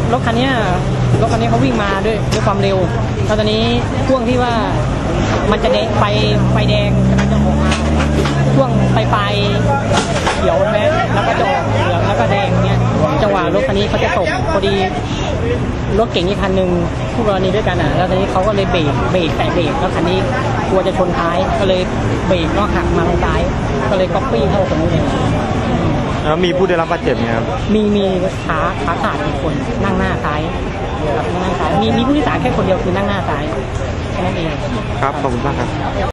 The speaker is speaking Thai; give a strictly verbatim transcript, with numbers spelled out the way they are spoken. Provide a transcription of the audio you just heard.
รถคันนี้รถคันนี้เขาวิ่งมาด้วยด้วยความเร็วแล้วตอนนี้ช่วงที่ว่ามันจะไฟไฟแดงกำลังจะออกมาช่วงไฟไฟเขียวใช่ไหมแล้วก็จะออกเหลืองแล้วก็แดงเนี้ยจังหวะรถคันนี้เขาจะตกพอดีรถเก๋งอีกคันหนึ่งคู่กรณีด้วยกันอ่ะแล้วตอนนี้เขาก็เลยเบรกเบรกแต่เบรกแล้วคันนี้กลัวจะชนท้ายก็เลยเบรกก็หักมาทางซ้ายก็เลยก๊อปปี้เข้าตรงนี้เลยแล้วมีผู้ได้รับบาดเจ็บไหมครับมีมีขาขาขาดอีกคนนั่งหน้าซ้ายครับนั่งหน้าซ้ายมีมีผู้โดยสารแค่คนเดียวคือนั่งหน้าซ้ายแค่นั้นเองครับขอบคุณมากครับ